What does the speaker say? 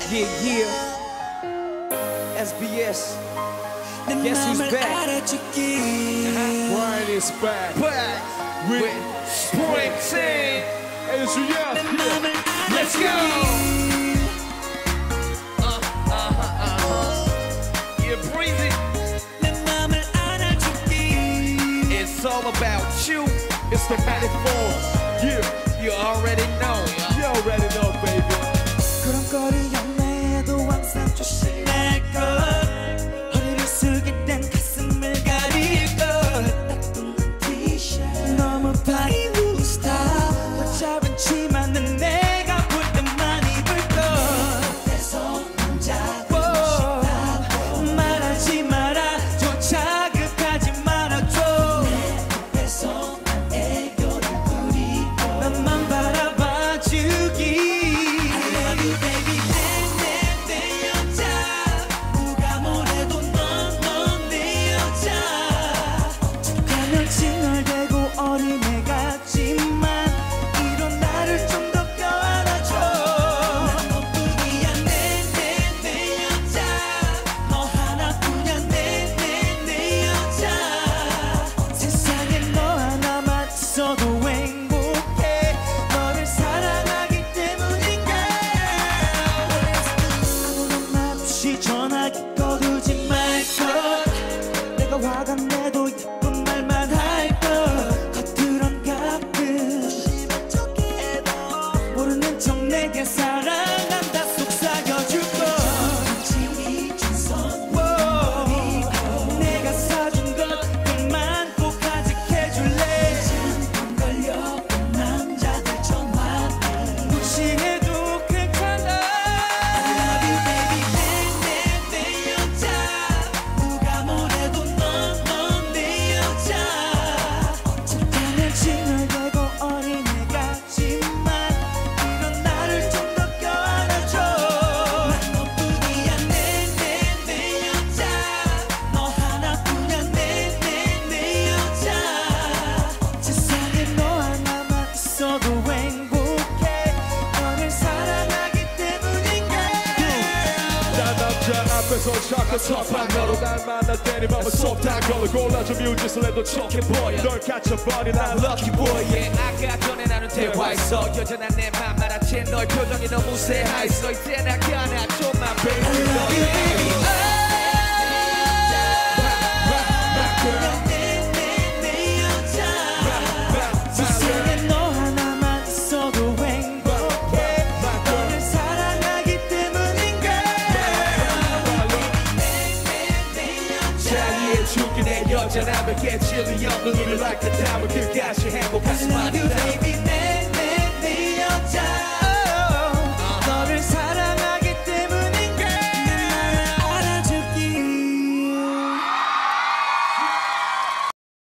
Yeah, yeah. SBS. Guess who's back? Brian is back. Back with Springsteen. Let's go. Yeah, breezy. It's all about you. It's the metaphor. Yeah, You already know. you already know, baby. 그런 연애에도 항상 조심할 것 허리를 숙일 땐 가슴을 가릴 것 따뜻한 티셔츠 너무 바이브 스타일 짧은 치마는 내가 볼 때만 입을 것 그래서 혼자 싶다 말하지 말아줘 자극하지 말아줘 내 앞에서 난 애교를 부리고 나만 바라봐주기 칭얼대고 어린애 같지만 이런 나를 좀 더 껴안아줘 난 너뿐이야 내 여자 너 하나뿐이야 내 여자 세상에 너 하나만 있어도 행복해 너를 사랑하기 때문인가 아무런 말 없이 전화기 꺼두지 말것 내가 화가 내도 예쁜 말만 할것 겉으론 가끔 심한 척해도 모르는 척 내게 사랑한다 속삭여줄것 진심이 준 선물이고 내가 사준 것들만 꼭 간직해줄래 잠깐 걸려온 남자들 전화를 무시해도 괜찮아 I love you baby 내 여자 누가 뭐래도 넌 내 여자 어쩌면 칭얼대고 어린애 같지만 이런 나를 좀 더 껴안아줘 난 너뿐이야 내 여자 너 하나뿐이야 내 여자 세상에 너 하나만 있어도 행복해 너를 사랑하기 때문인가 난 남자 앞에서 자꾸 섭한 너로 날 만날 때니 맘은 쏙다 걸어 골라줘 뮤짓을 해도 척해 보여 널 갇혀버린 난 lucky boy Yeah, 아까 전에 나눈 대화에서 여전한 내 맘 알아채 너의 표정이 너무 새하였어 이제 나 안아줘만 baby 내 여자 세상에 너 하나만 있어도 행복해 너를 사랑하기 때문인가 내 여자 자리해줄게 내 여자라면 깨질리 없는 일을 like a diamond 끝까지 행복한 수많은